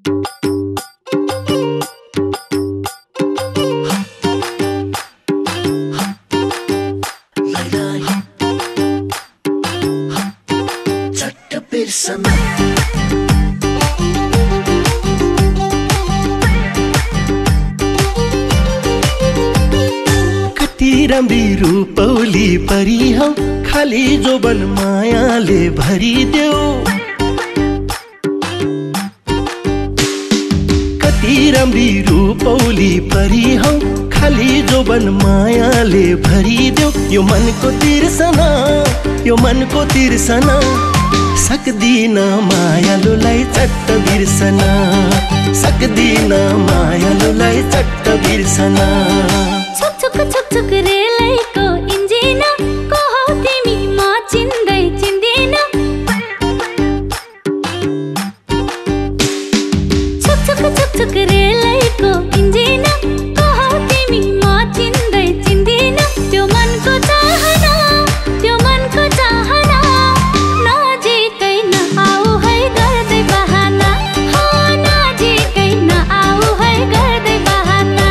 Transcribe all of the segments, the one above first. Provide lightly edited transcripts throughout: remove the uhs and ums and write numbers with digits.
कति राम्री रूपौली परी हौ खाली जोबन मायाले भरिदेऊ। कति राम्री रूपौली परी हौ खाली जोबन मायाले भरिदेऊ। यो मनको तिर्सना, यो मनको तिर्सना सक्दिन मायालुलाई चट्ट बिर्सन, सक्दिन मायालुलाई चट्ट बिर्सन। छुक छुक छुक छुक रेलैको इन्जिन को हौ तिमी म चिन्दै चिन्दिन। छुक छुक छुक छुक रेलैको इन्जिन को हौ तिमी म चिन्दै चिन्दिन। त्यो मनको चाहना, त्यो मनको चाहना नजिकै नआऊ है गर्दै बहाना, हो नजिकै नआऊ है गर्दै बहाना।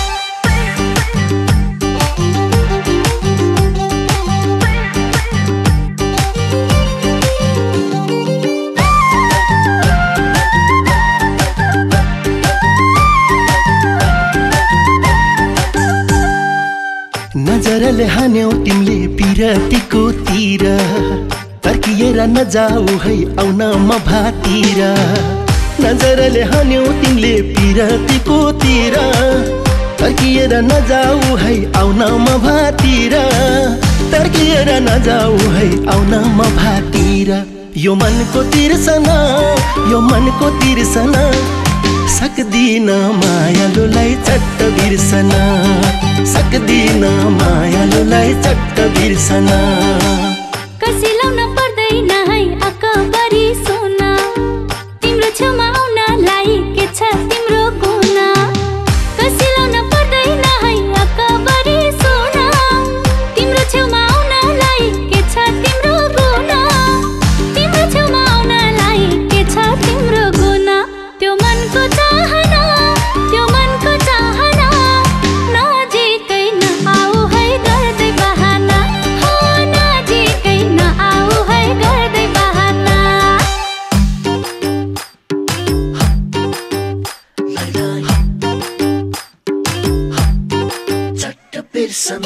नजरले हान्यौ तिमीले पिरतीको तिर, तर्किएर नजाऊ है आउन म भातिर। नजरले हान्यौ तिमीले पिरतीको तिर, तर्किएर नजाऊ है आउन म भातिर। तर्किएर नजाऊ है आउन म भातिर। यो मनको तिर्सना, यो मनको तिर्सना सक्दिन मायालुलाई चट्ट बिर्सन, सक्दिन मायालुलाई चट्ट बिर्सन। कसिलाउन पर्दैन है अकबरी सोना, तिम्रो छेउमा आउनलाई के छ तिम्रो गुना। कसिलाउन पर्दैन है अकबरी सोना, तिम्रो छेउमा आउनलाई के छ तिम्रो गुना। तिम्रो छेउमा आउनलाई के छ तिम्रो गुना। त्यो मनको चाहना, त्यो मनको चाहना नजिकै नआऊ है गर्दै बहाना, हो नजिकै नआऊ है गर्दै बहाना। चट्ट बिर्सन।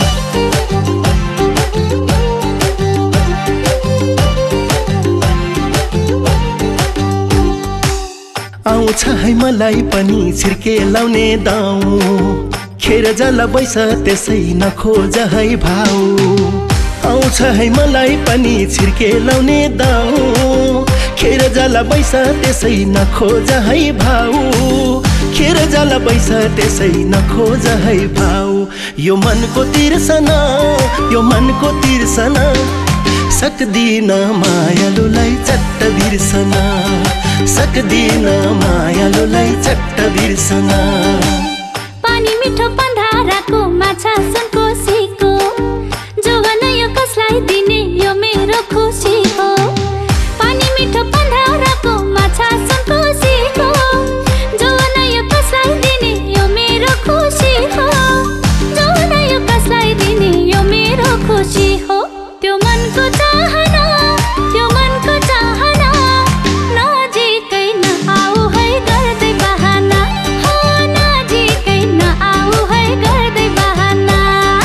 आउँछ है मलाई पनि छिर्के लाउने दाउ, खेर जल बैस त्यसै नखोज है भाउ। आउँछ है मलाई पनि छिर्के लाउने दाउ, खेर जल बैस त्यसै नखोज है भाउ। खेर जल बैस त्यसै नखोज है भाउ। यो मनको तिर्सना, यो मनको तिर्सना सक्दिन मायालुलाई चट्ट बिर्सन, सक्दिन मायालुलाई चट्ट बिर्सन। पानी मिठो पन्धाराको माछा सुनकोसीको, जोवन यो कसलाई दिने यो मेरो खुसी हो। पानी मिठो पन्धाराको माछा सुनकोसीको, जोवन यो कसलाई दिने यो मेरो खुसी हो। जोवन यो कसलाई दिने यो मेरो खुसी हो। त्यो मनको चाहना, त्यो मनको चाहना नजिकै नआऊ है गर्दै बहाना, हो नजिकै नआऊ है गर्दै बहाना।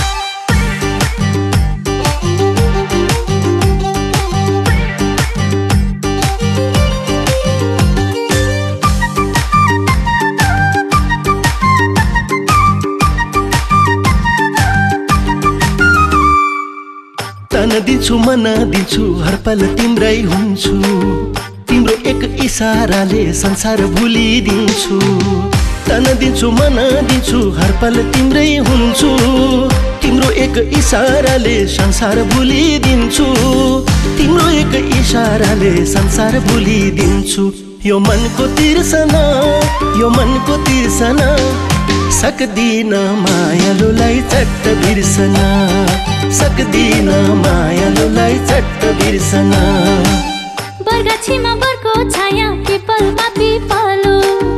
तन दिन्छु मन दिन्छु हर पल तिम्रै हुन्छु, तिम्रो एक इसाराले संसार भुलिदिन्छु। तन दिन्छु मन दिन्छु हर पल तिम्रै हुन्छु, तिम्रो एक इसाराले संसार भुलिदिन्छु। तिम्रो एक इसाराले संसार भुलिदिन्छु। यो मनको तिर्सना, यो मनको तिर्सना सक्दिन मायालुलाई चट्ट बिर्सन, सक्दिन मायालुलाई चट्ट बिर्सन। बरगाछीमा बरको छाया, पिपलमा पिपलो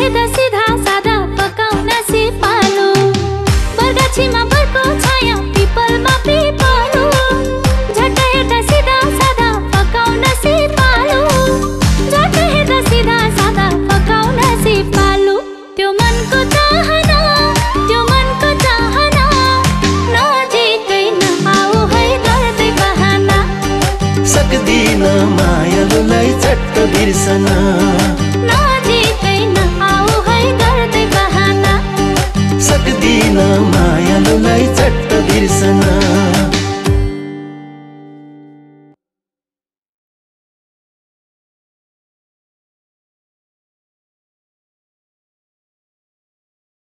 हेर्दा सिधा सादा पकाउन सिपालु बरगाछीमा बरको छाया पिपलमा पिपलु झट्ट हेर्दा सिधा सादा पकाउन सिपालु झट्ट हेर्दा सिधा सादा पकाउन सिपालु त्यो मनको चाहना नजिकै नआऊ है गर्दै बहाना सक्दिन मायालुलाई चट्ट बिर्सन नजिकै नआऊ है गर्दै बहाना सक्दिन मायालुलाई